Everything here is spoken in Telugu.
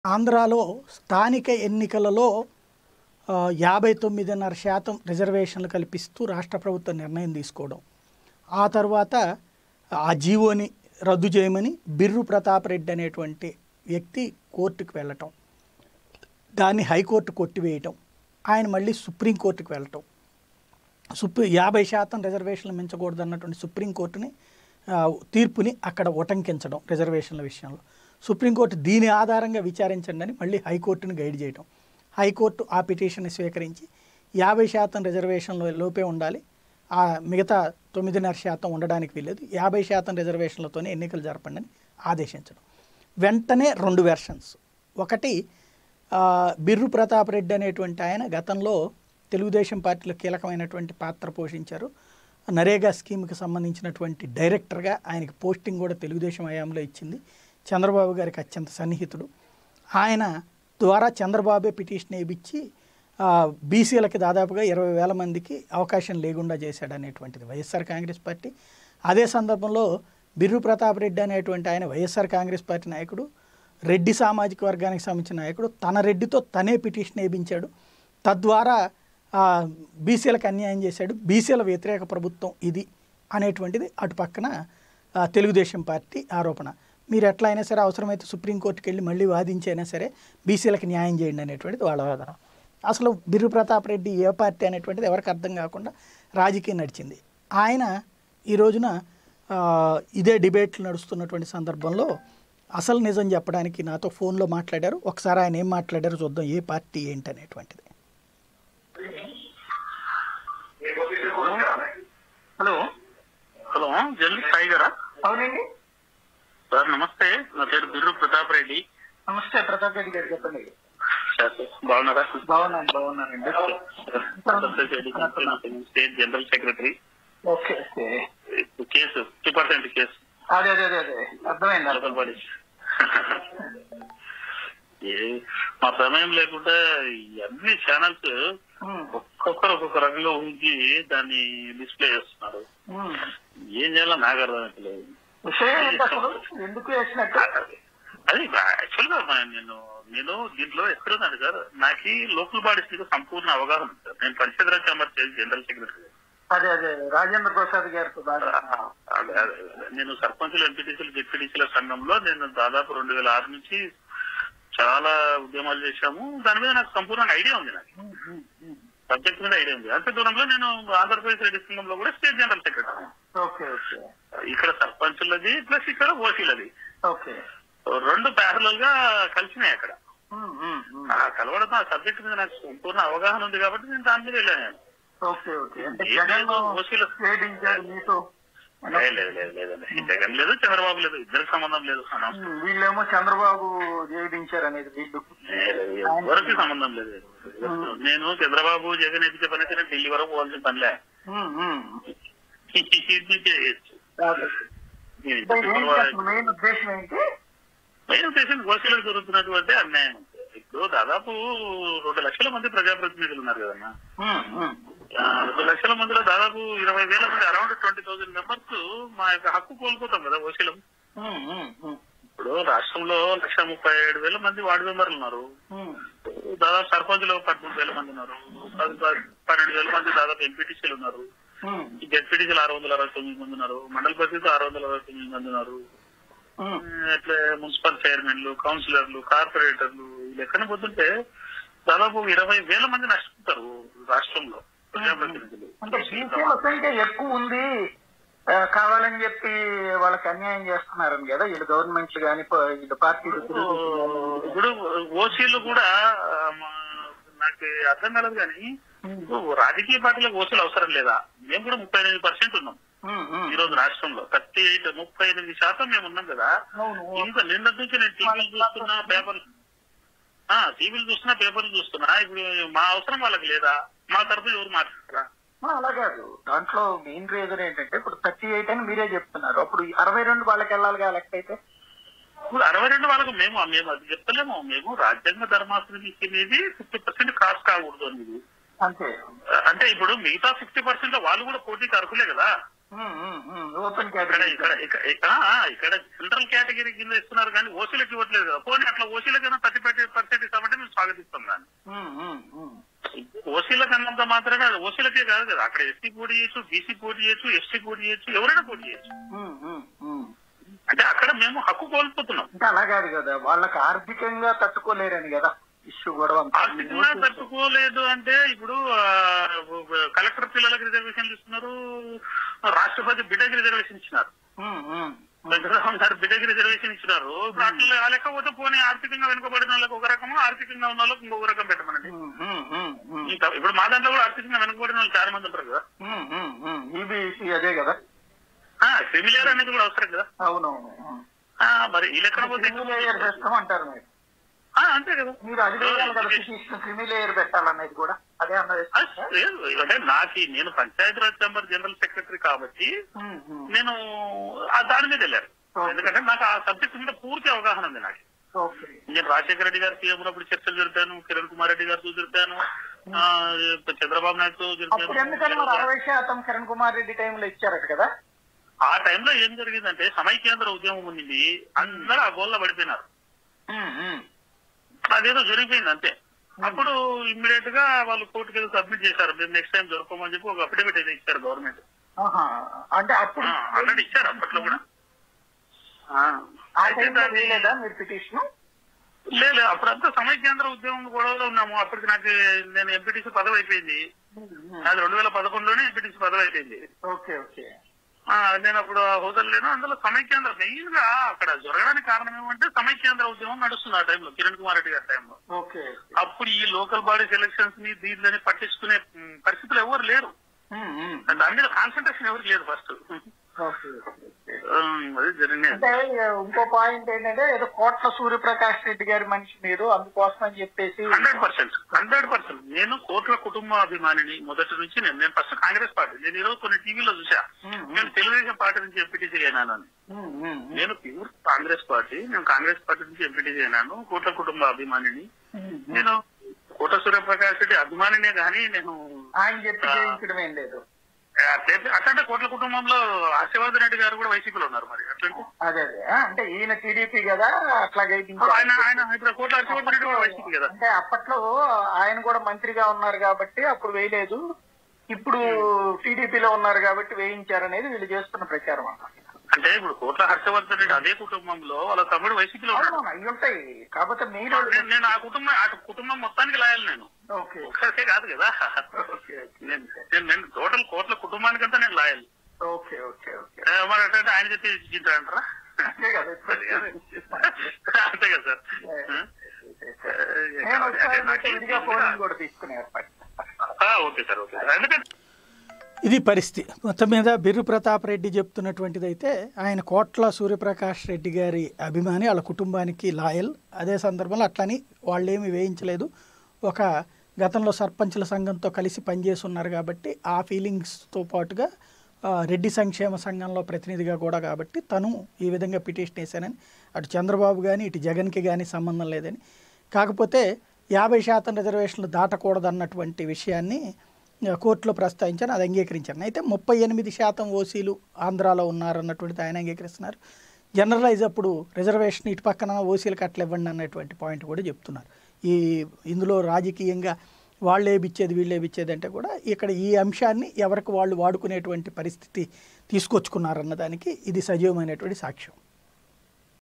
ఆంధ్రాలో స్థానిక ఎన్నికలలో 59.5% రిజర్వేషన్లు కల్పిస్తూ రాష్ట్ర ప్రభుత్వం నిర్ణయం తీసుకోవడం. ఆ తర్వాత ఆ జీవోని రద్దు చేయమని బిర్రు ప్రతాప్ రెడ్డి అనేటువంటి వ్యక్తి కోర్టుకు వెళ్ళటం. దాన్ని హైకోర్టు కొట్టివేయటం. ఆయన మళ్ళీ సుప్రీంకోర్టుకు వెళ్ళటం. 50% రిజర్వేషన్లు మించకూడదన్నటువంటి సుప్రీంకోర్టుని తీర్పుని అక్కడ ఉటంకించడం రిజర్వేషన్ల విషయంలో. సుప్రీంకోర్టు దీని ఆధారంగా విచారించండి అని మళ్ళీ హైకోర్టును గైడ్ చేయడం. హైకోర్టు ఆ పిటిషన్ని స్వీకరించి 50% రిజర్వేషన్ల లోపే ఉండాలి, ఆ మిగతా 9.5% ఉండడానికి వీల్లేదు, 50% రిజర్వేషన్లతోనే ఎన్నికలు జరపండి అని ఆదేశించడం. వెంటనే 2 వెర్షన్స్. ఒకటి, బిర్రు ప్రతాప్ రెడ్డి అనేటువంటి ఆయన గతంలో తెలుగుదేశం పార్టీలో కీలకమైనటువంటి పాత్ర పోషించారు. నరేగా స్కీమ్కి సంబంధించినటువంటి డైరెక్టర్గా ఆయనకి పోస్టింగ్ కూడా తెలుగుదేశం హయాంలో ఇచ్చింది. చంద్రబాబు గారికి అత్యంత సన్నిహితుడు. ఆయన ద్వారా చంద్రబాబే పిటిషన్ వేయించి బీసీలకి దాదాపుగా 20,000 మందికి అవకాశం లేకుండా చేశాడనేటువంటిది వైఎస్ఆర్ కాంగ్రెస్ పార్టీ. అదే సందర్భంలో బిర్రు ప్రతాప్ రెడ్డి అనేటువంటి ఆయన వైఎస్ఆర్ కాంగ్రెస్ పార్టీ నాయకుడు, రెడ్డి సామాజిక వర్గానికి సంబంధించిన నాయకుడు. తన రెడ్డితో తనే పిటిషన్ వేయించాడు. తద్వారా బీసీలకు అన్యాయం చేశాడు. బీసీల వ్యతిరేక ప్రభుత్వం ఇది అనేటువంటిది అటు పక్కన తెలుగుదేశం పార్టీ ఆరోపణ. మీరు ఎట్లా అయినా సరే అవసరమైతే సుప్రీంకోర్టుకి వెళ్ళి మళ్ళీ వాదించైనా సరే బీసీలకు న్యాయం చేయండి అనేటువంటిది వాళ్ళ వాదన. అసలు బిర్రు ప్రతాప్ రెడ్డి ఏ పార్టీ అనేటువంటిది ఎవరికి అర్థం కాకుండా రాజకీయం నడిచింది. ఆయన ఈ రోజున ఇదే డిబేట్లు నడుస్తున్నటువంటి సందర్భంలో అసలు నిజం చెప్పడానికి నాతో ఫోన్లో మాట్లాడారు. ఒకసారి ఆయన ఏం మాట్లాడారో చూద్దాం, ఏ పార్టీ ఏంటి అనేటువంటిది. హలో హలో జల్లి సాయి గారా? అవునండి సార్ నమస్తే, నా పేరు బిర్రు ప్రతాప్ రెడ్డి. నమస్తే ప్రతాప్ రెడ్డి గారు, చెప్పండి. బాగున్నారా? బాగున్నానండి. State general secretary. Okay okay. Case 50% case. అదే అదే అదే అదే అర్థమైంది. మా ప్రమేయం లేకుండా అన్ని ఛానల్స్ ఒక్కొక్కరు ఒక్కొక్క రకంగా ఊహించి దాన్ని డిస్ప్లే చేస్తున్నారు. ఏం చేయాలో నాకు అర్థమవుతలేదు. ఎందుకు వేసినట్టు అది యాక్చువల్ గా నేను దీంట్లో ఎక్కడున్నాను సార్, నాకు లోకల్ బాడీస్ మీద సంపూర్ణ అవగాహన ఉంది సార్. నేను పరిషత్ రాజ్ ఛాంబర్ జనరల్ సెక్రటరీ. అదే అదే రాజేంద్ర ప్రసాద్ గారు. అదే అదే నేను సర్పంచులు, ఎంపీటీసీలు, జెడ్పీటీసీల సంఘంలో నేను దాదాపు 2006 నుంచి చాలా ఉద్యమాలు చేశాము. దాని మీద నాకు సంపూర్ణంగా ఐడియా ఉంది. నాకు సబ్జెక్ట్ మీద ఐడియా ఉంది. అంతే దూరంలో నేను ఆంధ్రప్రదేశ్ రెడ్డి సంఘంలో కూడా స్టేట్ జనరల్ సెక్రటరీ. ఇక్కడ సర్పంచులది ప్లస్ ఇక్కడ ఓసీలది రెండు ప్యారలల్ గా కలిసినాయి. అక్కడ కలవడం ఆ సబ్జెక్ట్ మీద నాకు సంపూర్ణ అవగాహన ఉంది కాబట్టి నేను దాని మీద వెళ్ళాను. లేదండి, జగన్ లేదు, చంద్రబాబు లేదు, ఇద్దరికి సంబంధం లేదు. వీళ్ళేమో చంద్రబాబు జయించారు అనేది ఎవరికి సంబంధం లేదు. నేను చంద్రబాబు జగన్ ఎదిగే పని అయితే ఢిల్లీ వరకు పోవాల్సిన పనిలే. మెయిన్ ఉద్దేశం ఓసీలకు జరుగుతున్నటువంటి అన్యాయం. ఇప్పుడు దాదాపు 2 లక్షల మంది ప్రజాప్రతినిధులు ఉన్నారు కదన్నా. 2 లక్షల మందిలో దాదాపు 20,000 మంది, అరౌండ్ 20,000 మెంబర్స్ మా యొక్క హక్కు కోల్పోతాం కదా ఓసీలం. ఇప్పుడు రాష్ట్రంలో 1,37,000 మంది వార్డు మెంబర్లు ఉన్నారు. దాదాపు సర్పంచ్లో 13,000 మంది ఉన్నారు. 12,000 మంది దాదాపు ఎంపీటీసీలు ఉన్నారు. జెడ్పీటీసీలు 669 మంది ఉన్నారు. మండల పరిషత్ 669 మంది ఉన్నారు. అట్లే మున్సిపల్ చైర్మన్లు, కౌన్సిలర్లు, కార్పొరేటర్లు లెక్కన పోతుంటే దాదాపు 20,000 మంది నష్టపోతారు రాష్ట్రంలో ప్రజాప్రతినిధులు. ఎక్కువ ఉంది కావాలని చెప్పి వాళ్ళకి అన్యాయం చేస్తున్నారని కదా వీళ్ళు గవర్నమెంట్లు కానీ పార్టీలు. ఇప్పుడు ఓసీలు కూడా నాకు అర్థం కాలేదు కానీ రాజకీయ పార్టీలకు ఓసీలు అవసరం లేదా? మేము కూడా 38% ఉన్నాం ఈ రోజు రాష్ట్రంలో. 38% మేము ఉన్నాం కదా. ఇంకా నిన్నటి నుంచి నేను టీవీలు చూస్తున్నా, పేపర్లు చూస్తున్నా. ఇప్పుడు మా అవసరం వాళ్ళకి లేదా? మా తరఫున ఎవరు మాట్లాడతారా? అలా కాదు. దాంట్లో మెయిన్ రీజన్ ఏంటంటే ఇప్పుడు 38 అని మీరే చెప్తున్నారు. అప్పుడు 62 వాళ్ళకి వెళ్ళాలిగా లెక్క అయితే. ఇప్పుడు 62 వాళ్ళకు మేము అది చెప్తలేము. మేము రాజ్యాంగ ధర్మాసనం ఇచ్చేది 50% క్రాస్ కాకూడదు అనేది. అంతే. అంటే ఇప్పుడు మిగతా 50% వాళ్ళు కూడా పోటీకి అర్హులే కదా. ఓపెన్ ఇక్కడ కేటగిరీ ఇక్కడ ఇక్కడ జనరల్ కేటగిరీ కింద ఇస్తున్నారు కానీ ఓసీలకు ఇవ్వట్లేదు కదా. పోనీ అట్లా ఓసీలకైనా 30% ఇస్తామంటే మేము స్వాగతిస్తాం దాన్ని. ఓసీలకు అన్నంత మాత్రమే అది ఓసీలకే కాదు కదా, అక్కడ ఎస్సీ పోటీ చేయొచ్చు, బీసీ పోటీ చేయొచ్చు, ఎస్టీ పోటీ చేయొచ్చు, ఎవరైనా పోటీ చేయొచ్చు. అంటే అక్కడ మేము హక్కు కోల్పోతున్నాం. అంటే అలా కాదు కదా, వాళ్ళకి ఆర్థికంగా తట్టుకోలేరని కదా ఇష్యూ కూడా. ఆర్థికంగా తట్టుకోలేదు అంటే ఇప్పుడు కలెక్టర్ పిల్లలకు రిజర్వేషన్లు ఇస్తున్నారు, రాష్ట్రపతి బిడ్డకి రిజర్వేషన్ ఇచ్చినారు, వెంకటరామన్ గారు బిడ్డకి రిజర్వేషన్ ఇచ్చినారు. అట్లా లేకపోతే పోనీ ఆర్థికంగా వెనుకబడిన వాళ్ళకి ఒక రకము, ఆర్థికంగా ఉన్న వాళ్ళకి ఇంకొక రకం పెట్టమనండి. ఇప్పుడు మా దాంట్లో కూడా ఆర్థికంగా వెనుకబడిన వాళ్ళు చాలా మంది ఉంటారు కదా. అదే కదా, క్రిమిలేయర్ అనేది కూడా అవసరం కదా. అవునవును. మరి ఈ లెక్కన పోతే అంటారు మీరు, అంతే కదా. మీరు అది క్రిమిలేయర్ పెట్టాలనేది కూడా అదే అన్నది. అంటే నేను పంచాయతీరాజ్ ఛాంబర్ జనరల్ సెక్రటరీ కాబట్టి నేను దాని మీద వెళ్ళాను. ఎందుకంటే నాకు ఆ సబ్జెక్ట్ మీద పూర్తి అవగాహన ఉంది. నాకు నేను రాజశేఖర రెడ్డి గారు సీఎం ఉన్నప్పుడు చర్చలు జరిపాను, కిరణ్ కుమార్ రెడ్డి గారితో జరిపాను, చంద్రబాబు నాయుడుతో జరిపాను. 60% కిరణ్ కుమార్ రెడ్డి టైంలో ఇచ్చారట కదా. ఆ టైంలో ఏం జరిగిందంటే సమైక్యాంధ్ర ఉద్యమం ఉంది, అందరూ ఆ గోల్లో పడిపోయినారు. అదేదో జరిగిపోయింది అంతే. అప్పుడు ఇమ్మీడియట్ గా వాళ్ళు కోర్టుకి ఏదో సబ్మిట్ చేశారు, మేము నెక్స్ట్ టైం జరుపుకోమని చెప్పి ఒక అఫిడవిట్ అయితే ఇచ్చారు గవర్నమెంట్. అంటే అప్పుడు ఆల్రెడీ ఇచ్చారు అప్పట్లో కూడా. లేదు, అప్పుడంతా సమైక్యాంధ్ర ఉద్యమం గొడవలో ఉన్నాము. అప్పటికి నేను ఎంపీటీసీ పదవి అయిపోయింది, అది 2011లోనే ఎంపీటీసీ పదవి అయిపోయింది. నేను అప్పుడు హోదాలు లేను. అందులో సమైక్యాంధ్ర మెయిన్ గా అక్కడ జరగడానికి కారణం ఏమంటే సమైక్యాంధ్ర ఉద్యమం నడుస్తుంది ఆ టైంలో, కిరణ్ కుమార్ రెడ్డి గారి టైంలో. అప్పుడు ఈ లోకల్ బాడీస్ ఎలక్షన్స్ ని దీనిని పట్టించుకునే పరిస్థితులు ఎవరు లేరు, దాని మీద కాన్సన్ట్రేషన్ ఎవరికి లేదు ఫస్ట్. అది జరిగింది. ఇంకో పాయింట్ ఏంటంటే ఏదో కోట్ల సూర్యప్రకాష్ రెడ్డి గారి మనిషి మీరు, అందుకోసం అని చెప్పేసి 100% నేను కోట్ల కుటుంబ అభిమానిని మొదటి నుంచి. నేను ఫస్ట్ కాంగ్రెస్ పార్టీ, నేను ఈరోజు కొన్ని టీవీలో చూసా, నేను తెలుగుదేశం పార్టీ నుంచి ఎంపీటీసీ అయినాను అని. నేను ప్యూర్ కాంగ్రెస్ పార్టీ, నేను కాంగ్రెస్ పార్టీ నుంచి ఎంపీటీసీ అయినాను, కోట్ల కుటుంబ అభిమానిని. నేను కోట సూర్యప్రకాష్ రెడ్డి అభిమానినే కానీ నేను ఆయన చెప్పి చేయించడం ఏం లేదు. అట్లంటే కోట్ల కుటుంబంలో హర్షవర్ధన్ రెడ్డి గారు కూడా వైసీపీలో ఉన్నారు. మరి అట్లంటే అదే అంటే ఈయన టీడీపీ కదా, అట్లాగే ఆయన కోట్ల హర్షవర్ధన్ రెడ్డి కూడా వైసీపీ కదా. అంటే అప్పట్లో ఆయన కూడా మంత్రిగా ఉన్నారు కాబట్టి అప్పుడు వేయలేదు, ఇప్పుడు టీడీపీలో ఉన్నారు కాబట్టి వేయించారనేది వీళ్ళు చేస్తున్న ప్రచారం అన్నమాట. అంటే ఇప్పుడు కోట్ల హర్షవర్ధన్ రెడ్డి అదే కుటుంబంలో వాళ్ళ తమ్ముడు వైసీపీలో ఉంటాయి కాబట్టి నేను ఆ కుటుంబం మొత్తానికి లాయాలి. నేను ఒక్కరికే కాదు కదా, నేను టోటల్ కోట్ల కుటుంబానికంతా నేను లాయాలి. మరి అంటే ఆయన చెప్పి ఇచ్చింటారంటారా? అంతే కదా sir. Okay sir, okay sir. ఎందుకంటే ఇది పరిస్థితి. మొత్తం మీద బిర్రు ప్రతాప్ రెడ్డి చెప్తున్నటువంటిది అయితే ఆయన కోట్ల సూర్యప్రకాష్ రెడ్డి గారి అభిమాని, వాళ్ళ కుటుంబానికి లాయల్. అదే సందర్భంలో అట్లని వాళ్ళేమి వేయించలేదు, ఒక గతంలో సర్పంచుల సంఘంతో కలిసి పనిచేసి ఉన్నారు కాబట్టి ఆ ఫీలింగ్స్తో పాటుగా రెడ్డి సంక్షేమ సంఘంలో ప్రతినిధిగా కూడా కాబట్టి తను ఈ విధంగా పిటిషన్ వేశానని, అటు చంద్రబాబు కానీ ఇటు జగన్కి కానీ సంబంధం లేదని, కాకపోతే 50% రిజర్వేషన్లు దాటకూడదన్నటువంటి విషయాన్ని కోర్టులో ప్రస్తావించాను, అది అంగీకరించాను. అయితే 38% ఓసీలు ఆంధ్రాలో ఉన్నారన్నటువంటిది ఆయన అంగీకరిస్తున్నారు. జనరలైజ్ అప్పుడు రిజర్వేషన్ ఇటు పక్కన ఓసీలకు అట్లా ఇవ్వండి అన్నటువంటి పాయింట్ కూడా చెప్తున్నారు. ఇందులో రాజకీయంగా వాళ్ళేపిచ్చేది వీళ్ళేపిచ్చేది అంటే కూడా ఇక్కడ ఈ అంశాన్ని ఎవరికి వాళ్ళు వాడుకునేటువంటి పరిస్థితి తీసుకొచ్చుకున్నారన్నదానికి ఇది సజీవమైనటువంటి సాక్ష్యం.